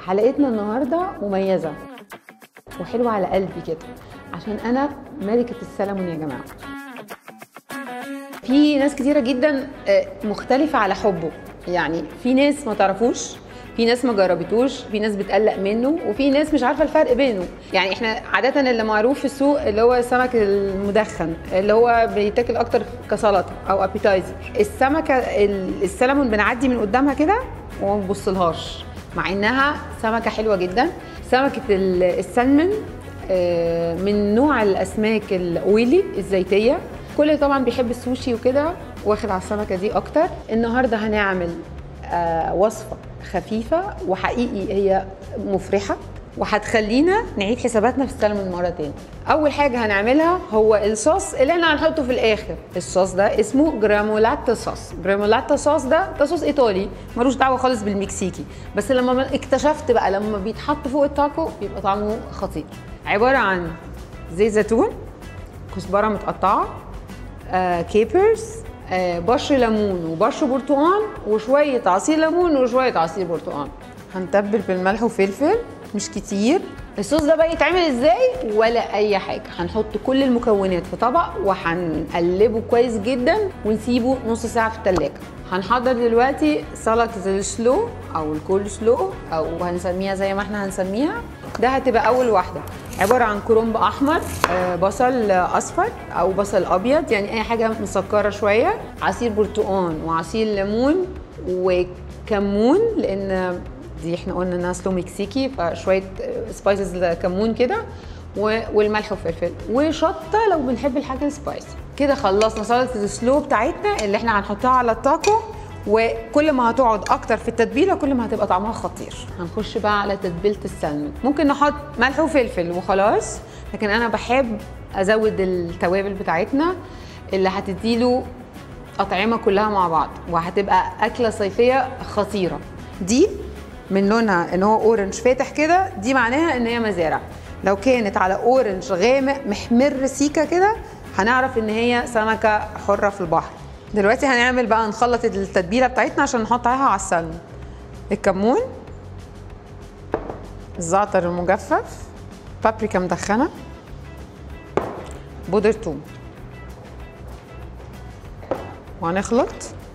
حلقتنا النهارده مميزه وحلوه على قلبي كده، عشان انا ملكه السلمون يا جماعه. في ناس كتيره جدا مختلفه على حبه، يعني في ناس ما تعرفوش، في ناس ما جربتوش، في ناس بتقلق منه، وفي ناس مش عارفه الفرق بينه. يعني احنا عاده اللي معروف في السوق اللي هو السمك المدخن اللي هو بيتاكل اكتر كسلطه او ابيتايزر. السمكه السلمون بنعدي من قدامها كده وما بنبصلهاش، مع انها سمكه حلوه جدا. سمكه السلمون من نوع الاسماك الاويلي الزيتيه. كل طبعا بيحب السوشي وكده واخد على السمكه دي اكتر. النهارده هنعمل وصفه خفيفه وحقيقي هي مفرحه وهتخلينا نعيد حساباتنا في السلمون مره تاني. اول حاجه هنعملها هو الصوص اللي احنا هنحطه في الاخر. الصوص ده اسمه جرامولاتا صوص. جرامولاتا صوص ده صوص ايطالي ملوش دعوه خالص بالمكسيكي، بس لما اكتشفت بقى لما بيتحط فوق التاكو بيبقى طعمه خطير. عباره عن زيت زيتون، كزبره متقطعه، كيبرز، بشر ليمون وبشر برتقان وشويه عصير ليمون وشويه عصير برتقان. هنتبل بالملح وفلفل مش كتير. الصوص ده بقى يتعمل ازاي؟ ولا اي حاجه، هنحط كل المكونات في طبق وهنقلبه كويس جدا ونسيبه نص ساعه في التلاجة. هنحضر دلوقتي سلطه السلو او الكول سلو او هنسميها زي ما احنا هنسميها. ده هتبقى اول واحده، عباره عن كرنب احمر، بصل اصفر او بصل ابيض، يعني اي حاجه مسكره شويه، عصير برتقان وعصير ليمون وكمون، لان دي احنا قلنا انها سلو مكسيكي فشويه سبايسز كمون كده، والملح والفلفل وشطه لو بنحب الحاجه سبايسي. كده خلصنا سلطه السلو بتاعتنا اللي احنا هنحطها على التاكو، وكل ما هتقعد اكتر في التتبيله كل ما هتبقى طعمها خطير. هنخش بقى على تتبيله السلمون. ممكن نحط ملح وفلفل وخلاص، لكن انا بحب ازود التوابل بتاعتنا اللي هتديله اطعمه كلها مع بعض وهتبقى اكله صيفيه خطيره. دي من لونها ان هو اورنج فاتح كده، دي معناها ان هي مزارع. لو كانت على اورنج غامق محمر سيكه كده هنعرف ان هي سمكه حره في البحر. دلوقتي هنعمل بقى نخلط التتبيله بتاعتنا عشان نحط عليها على السلمون. الكمون، الزعتر المجفف، بابريكا مدخنه، بودر ثوم، وهنخلط.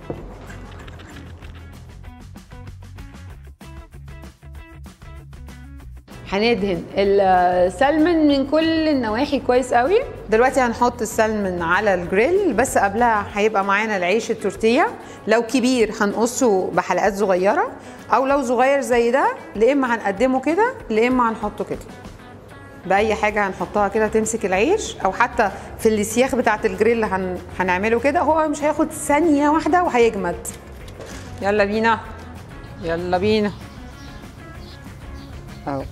هندهن السلمون من كل النواحي كويس قوي. دلوقتي هنحط السلمون على الجريل، بس قبلها هيبقى معانا العيش التورتيه. لو كبير هنقصه بحلقات صغيره، او لو صغير زي ده لا اما هنقدمه كده لا اما هنحطه كده. باي حاجه هنحطها كده تمسك العيش، او حتى في السياخ بتاعه الجريل هنعمله كده. هو مش هياخد ثانيه واحده وهيجمد. يلا بينا يلا بينا اهو.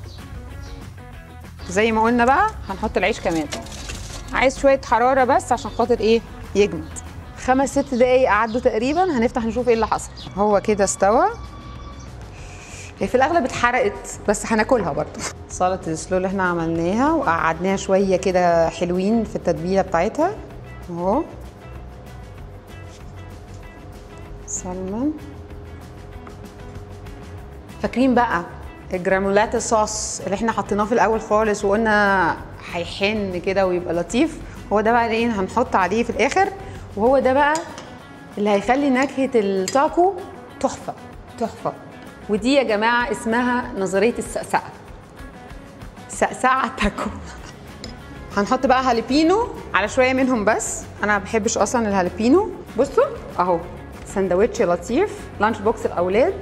زي ما قلنا بقى هنحط العيش كمان، عايز شويه حراره بس عشان خاطر ايه يجمد. 5-6 دقايق عدوا تقريبا، هنفتح نشوف ايه اللي حصل. هو كده استوى. هي في الاغلب اتحرقت بس هناكلها برضه. سلطه السلو اللي احنا عملناها وقعدناها شويه كده حلوين في التتبيله بتاعتها اهو. سلمون. فاكرين بقى الجرامولاتا صوص اللي احنا حطيناه في الاول خالص وقلنا هيحن كده ويبقى لطيف؟ هو ده بقى اللي هنحط عليه في الاخر، وهو ده بقى اللي هيخلي نكهه التاكو تحفه تحفه. ودي يا جماعه اسمها نظريه السقسقه. سقسقه تاكو. هنحط بقى هاليبينو على شويه منهم، بس انا ما بحبش اصلا الهاليبينو. بصوا اهو سندوتش لطيف، لانش بوكس الاولاد.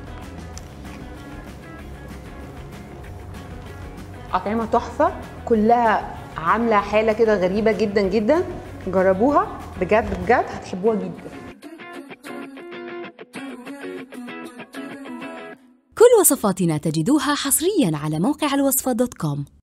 أطعمة تحفة كلها عاملة حالة كده غريبة جدا جدا. جربوها بجد بجد هتحبوها جدا. كل وصفاتنا تجدوها حصريا على موقع الوصفة.com.